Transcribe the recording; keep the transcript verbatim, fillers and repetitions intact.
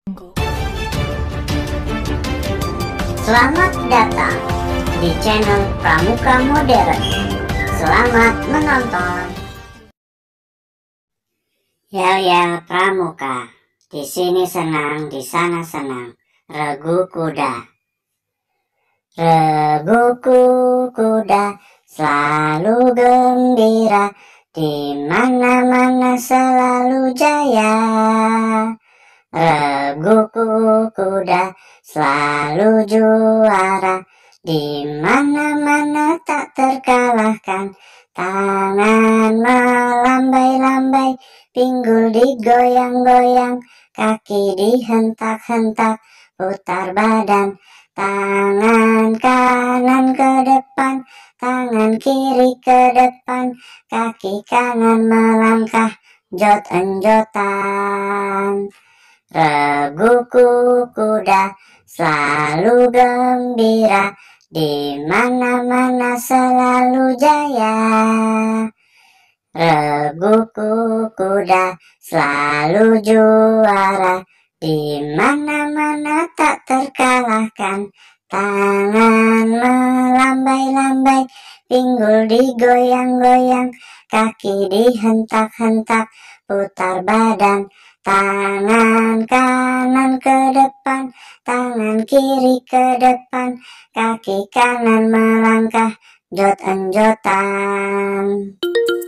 Selamat datang di channel Pramuka Modern. Selamat menonton. Yel-yel Pramuka, di sini senang, di sana senang. Regu kuda. Reguku kuda selalu gembira, di mana-mana selalu jaya. Reguku kuda selalu juara, di mana-mana tak terkalahkan. Tangan melambai-lambai, pinggul digoyang-goyang, kaki dihentak-hentak, putar badan. Tangan kanan ke depan, tangan kiri ke depan, kaki kanan melangkah, jot-enjotan. Reguku kuda selalu gembira, di mana-mana selalu jaya. Reguku kuda selalu juara, di mana-mana tak terkalahkan. Tangan melambai-lambai, pinggul digoyang-goyang, kaki dihentak-hentak, putar badan. Tangan kanan ke depan, tangan kiri ke depan, kaki kanan melangkah, jot-enjotan.